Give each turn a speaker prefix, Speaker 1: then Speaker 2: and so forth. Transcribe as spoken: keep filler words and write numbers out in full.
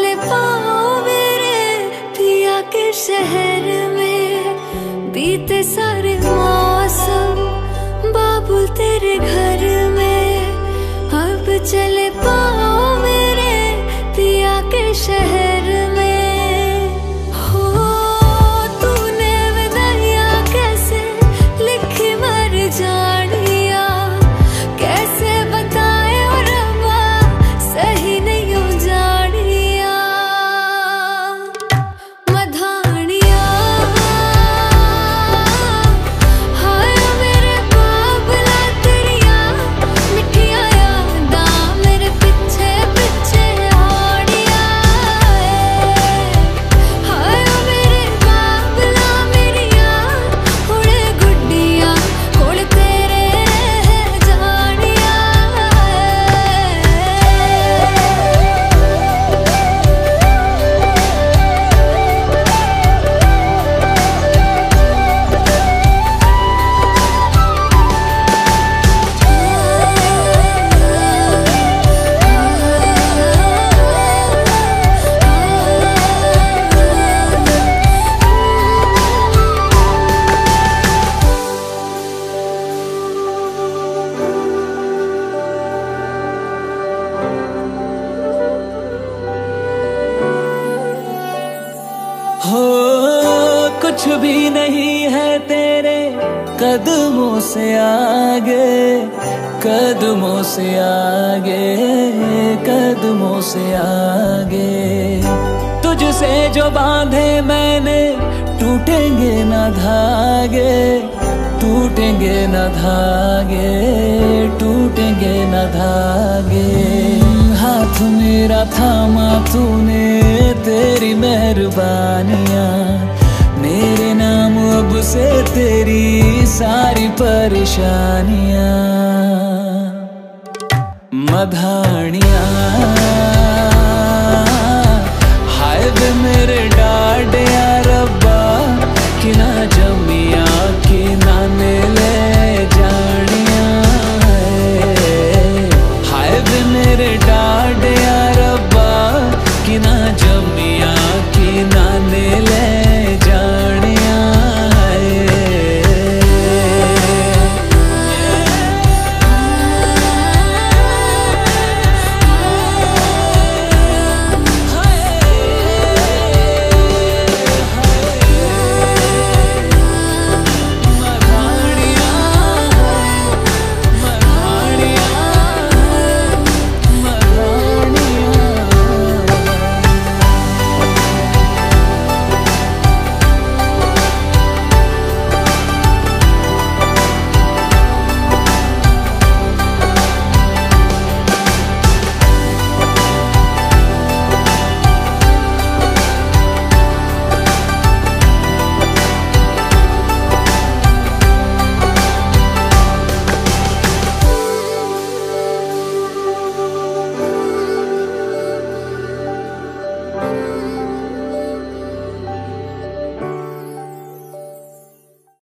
Speaker 1: चले पाँव मेरे पिया के शहर में, बीते सारे मौसम बाबुल तेरे घर में। अब चले पाँव मेरे पिया के शहर में। हो तूने विदाइया कैसे लिखी मर जानिया, कैसे बताए और रब्बा सही नहीं हो जानिया। मधानिया हाय मेरे बाबला तेरिया मिठिया यादा मेरे पीछे पीछे आड़िया। हाय मेरे बाबला मेरिया हुड़े गुड्डिया कोल तेरे जानिया।
Speaker 2: हो कुछ भी नहीं है तेरे कदमों से आगे, कदमों से आगे, कदमों से आगे। तुझसे जो बांधे मैंने टूटेंगे न धागे, टूटेंगे न धागे, टूटेंगे न धागे। हाथ मेरा थामा तूने तेरी मेहरबानियां, मेरे नाम अब से तेरी सारी परेशानियां। मधानिया हाय वे मेरे डाडिया रब्बा कि ना जमिया कि ना ने ले जानिया। हाय वे मेरे डाडिया रब्बा कि ना जमिया कि ना ने ले जानिया।
Speaker 1: Oh